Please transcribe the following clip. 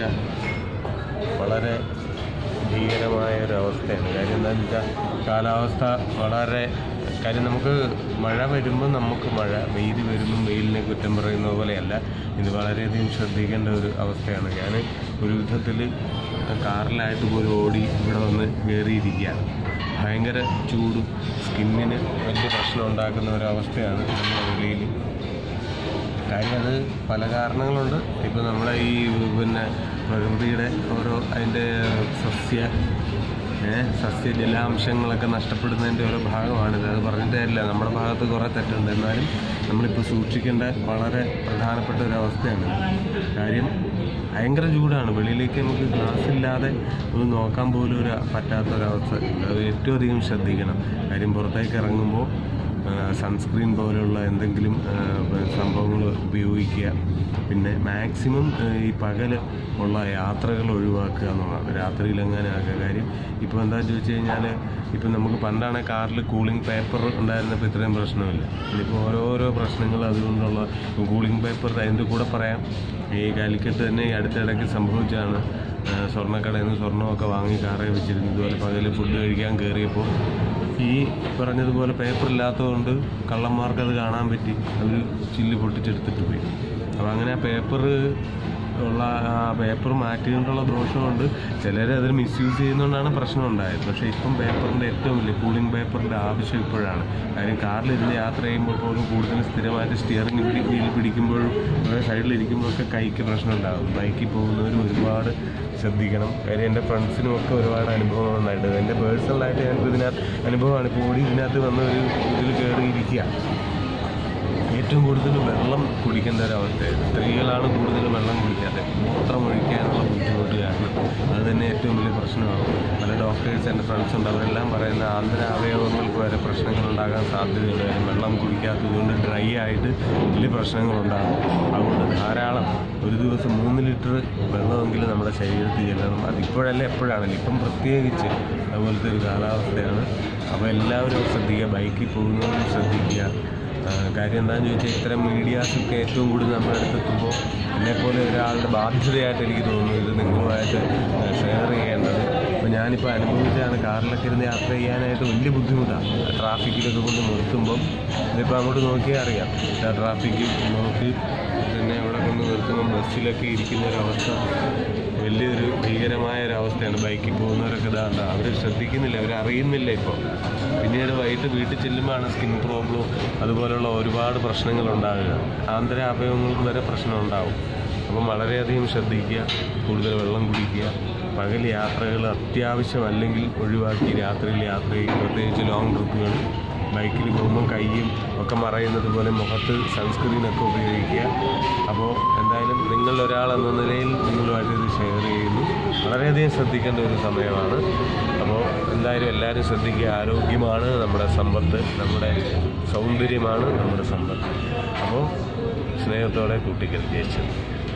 വെച്ചാൽ വളരെ ഭീകരമായ ഒരു അവസ്ഥയാണ്. കാര്യം എന്താണെന്ന് വെച്ചാൽ കാലാവസ്ഥ വളരെ കാര്യം നമുക്ക് മഴ വരുമ്പോൾ നമുക്ക് മഴ, വെയിൽ വരുമ്പം വെയിലിനെ കുറ്റം പറയുന്ന പോലെയല്ല. ഇത് വളരെയധികം ശ്രദ്ധിക്കേണ്ട ഒരു അവസ്ഥയാണ്. ഞാൻ ഒരു വിധത്തിൽ കാറിലായിട്ട് പോലും ഓടി ഇവിടെ വന്ന് കയറിയിരിക്കുകയാണ്. ഭയങ്കര ചൂടും സ്കിന്നിന് വലിയ പ്രശ്നം ഉണ്ടാക്കുന്ന ഒരവസ്ഥയാണ് നമ്മുടെ വെളിയിൽ. കാര്യം അത് പല കാരണങ്ങളുണ്ട്. ഇപ്പോൾ നമ്മുടെ ഈ പ്രകൃതിയുടെ ഓരോ അതിൻ്റെ സസ്യജലാംശങ്ങളൊക്കെ നഷ്ടപ്പെടുന്നതിൻ്റെ ഓരോ ഭാഗമാണിത്. അത് പറഞ്ഞിട്ട് കാര്യമില്ല, നമ്മുടെ ഭാഗത്ത് കുറേ തെറ്റുണ്ട്. എന്നാലും നമ്മളിപ്പോൾ സൂക്ഷിക്കേണ്ട വളരെ പ്രധാനപ്പെട്ട ഒരവസ്ഥയാണ്. കാര്യം ഭയങ്കര ചൂടാണ്. വെളിയിലേക്ക് നമുക്ക് ഗ്ലാസ് ഇല്ലാതെ ഒന്ന് നോക്കാൻ പോലും പറ്റാത്തൊരവസ്ഥ. അത് ഏറ്റവും അധികം ശ്രദ്ധിക്കണം. കാര്യം പുറത്തേക്ക് ഇറങ്ങുമ്പോൾ സൺസ്ക്രീൻ പോലെയുള്ള എന്തെങ്കിലും സംഭവങ്ങൾ ഉപയോഗിക്കുക. പിന്നെ മാക്സിമം ഈ പകൽ ഉള്ള യാത്രകൾ ഒഴിവാക്കുക എന്നുള്ളതാണ്. രാത്രിയിലെങ്ങാനും ആക്കുക. കാര്യം ഇപ്പോൾ എന്താണെന്ന് ചോദിച്ചു കഴിഞ്ഞാൽ, ഇപ്പം നമുക്ക് പണ്ടാണ് കാറിൽ കൂളിംഗ് പേപ്പർ ഉണ്ടായിരുന്നപ്പോൾ ഇത്രയും പ്രശ്നമില്ല. ഇനിയിപ്പോൾ ഓരോരോ പ്രശ്നങ്ങൾ അതുകൊണ്ടുള്ള കൂളിംഗ് പേപ്പർ അതിൻ്റെ കൂടെ പറയാം. ഈ കാലിക്കറ്റ് തന്നെ ഈ അടുത്തിടയ്ക്ക് സംഭവിച്ചതാണ്. സ്വർണ്ണക്കടയിൽ നിന്ന് സ്വർണ്ണമൊക്കെ വാങ്ങി കാറേ വെച്ചിരുന്നു. ഇതുപോലെ പകൽ ഫുഡ് കഴിക്കാൻ കയറിയപ്പോൾ ഈ പറഞ്ഞതുപോലെ പേപ്പർ ഇല്ലാത്തതുകൊണ്ട് കള്ളന്മാർക്കത് കാണാൻ പറ്റി. അവർ ചില്ല് പൊട്ടിച്ചെടുത്തിട്ട് പോയി. അപ്പോൾ അങ്ങനെ ആ പേപ്പർ മാറ്റിക്കൊണ്ടുള്ള ദോഷമുണ്ട്. ചിലർ അതിൽ മിസ്യൂസ് ചെയ്യുന്നതുകൊണ്ടാണ് പ്രശ്നം ഉണ്ടായത്. പക്ഷേ ഇപ്പം പേപ്പറിൻ്റെ ഏറ്റവും വലിയ കൂളിംഗ് പേപ്പറിൻ്റെ ആവശ്യം ഇപ്പോഴാണ്. കാര്യം കാറിലിരുന്ന് യാത്ര ചെയ്യുമ്പോൾ പോലും കൂടുതൽ സ്ഥിരമായിട്ട് സ്റ്റിയറിംഗ് വീൽ പിടിക്കുമ്പോഴും സൈഡിലിരിക്കുമ്പോഴൊക്കെ കൈക്ക് പ്രശ്നം ഉണ്ടാകും. ബൈക്കിൽ പോകുന്നവരും ഒരുപാട് ശ്രദ്ധിക്കണം. കാര്യം എൻ്റെ ഫ്രണ്ട്സിനുമൊക്കെ ഒരുപാട് അനുഭവങ്ങൾ ഉണ്ടായിട്ടുണ്ട്. എൻ്റെ പേഴ്സണലായിട്ട് ഞങ്ങൾക്ക് ഇതിനകത്ത് അനുഭവമാണ്. ഇപ്പോൾ ഓടി ഇതിനകത്ത് വന്ന് ഒരു ഇതിൽ കയറിയിരിക്കുക. ഏറ്റവും കൂടുതൽ വെള്ളം കുടിക്കേണ്ട ഒരവസ്ഥയാണ്. സ്ത്രീകളാണ് കൂടുതൽ വെള്ളം കുടിക്കാതെ. മൂത്രം ഒഴിക്കാനുള്ള ബുദ്ധിമുട്ട് കാരണം അത് തന്നെ ഏറ്റവും വലിയ പ്രശ്നമാണ്. പല ഡോക്ടേഴ്സ് എൻ്റെ ഫ്രണ്ട്സ് ഉണ്ട്, അവരെല്ലാം പറയുന്ന ആന്തര അവയവങ്ങൾക്ക് വരെ പ്രശ്നങ്ങളുണ്ടാകാൻ സാധ്യതയുണ്ട്. വെള്ളം കുടിക്കാത്തതുകൊണ്ട് ഡ്രൈ ആയിട്ട് വലിയ പ്രശ്നങ്ങളുണ്ടാകും. അതുകൊണ്ട് ധാരാളം ഒരു ദിവസം 3 ലിറ്റർ വെള്ളമെങ്കിലും നമ്മുടെ ശരീരത്തിൽ ചെല്ലണം. അതിപ്പോഴല്ല എപ്പോഴാണല്ലോ, ഇപ്പം പ്രത്യേകിച്ച് അതുപോലത്തെ ഒരു കാലാവസ്ഥയാണ്. അപ്പോൾ എല്ലാവരും ശ്രദ്ധിക്കുക. ബൈക്കിൽ പോകുന്നവരും ശ്രദ്ധിക്കുക. കാര്യം എന്താണെന്ന് ചോദിച്ചാൽ, ഇത്തരം മീഡിയാസൊക്കെ ഏറ്റവും കൂടുതൽ നമ്മുടെ അടുത്തെത്തുമ്പോൾ എന്നെപ്പോലെ ഒരാളുടെ ബാധ്യതയായിട്ട് എനിക്ക് തോന്നുന്നു ഇത് നിങ്ങളുമായിട്ട് ഷെയർ ചെയ്യേണ്ടത്. അപ്പോൾ ഞാനിപ്പോൾ അനുഭവിച്ചാണ്. കാറിലൊക്കെ ഇരുന്ന് യാത്ര ചെയ്യാനായിട്ട് വലിയ ബുദ്ധിമുട്ടാണ്. ട്രാഫിക്കിലൊക്കെ കൊണ്ട് നിർത്തുമ്പം ഇതിപ്പോൾ അങ്ങോട്ട് നോക്കിയാൽ അറിയാം. ട്രാഫിക്ക് നോക്കി പിന്നെ അവിടെ കൊണ്ട് നിർത്തുമ്പം ബസ്സിലൊക്കെ ഇരിക്കുന്ന ഒരവസ്ഥ വലിയൊരു ഭീകരമായ ഒരവസ്ഥയാണ്. ബൈക്കിൽ പോകുന്നവരൊക്കെ ഇതാണ്ട, അവർ ശ്രദ്ധിക്കുന്നില്ല, അവരറിയുന്നില്ല. ഇപ്പോൾ പിന്നീട് വൈകിട്ട് വീട്ടിൽ ചെല്ലുമ്പോഴാണ് സ്കിൻ പ്രോബ്ലം അതുപോലെയുള്ള ഒരുപാട് പ്രശ്നങ്ങളുണ്ടാകുക. ആന്തര അവയവങ്ങൾക്ക് വരെ പ്രശ്നം ഉണ്ടാകും. അപ്പം വളരെയധികം ശ്രദ്ധിക്കുക. കൂടുതൽ വെള്ളം കുടിക്കുക. പകൽ യാത്രകൾ അത്യാവശ്യമല്ലെങ്കിൽ ഒഴിവാക്കി രാത്രിയിൽ യാത്ര ചെയ്യുക. പ്രത്യേകിച്ച് ലോങ് ട്രിപ്പുകൾ ബൈക്കിൽ പോകുമ്പോൾ കൈയും ഒക്കെ മറയുന്നത് പോലെ മുഖത്ത് സൺസ്ക്രീനൊക്കെ ഉപയോഗിക്കുക. അപ്പോൾ എന്തായാലും നിങ്ങളൊരാളെന്ന നിലയിൽ നിങ്ങളുമായിട്ട് ഇത് ഷെയർ ചെയ്യുന്നു. വളരെയധികം ശ്രദ്ധിക്കേണ്ട ഒരു സമയമാണ്. അപ്പോൾ എന്തായാലും എല്ലാവരും ശ്രദ്ധിക്കുക. ആരോഗ്യമാണ് നമ്മുടെ സമ്പത്ത്, നമ്മുടെ സൗന്ദര്യമാണ് നമ്മുടെ സമ്പത്ത്. അപ്പോൾ സ്നേഹത്തോടെ കൂട്ടിക്കൽ ജയിച്ചത്.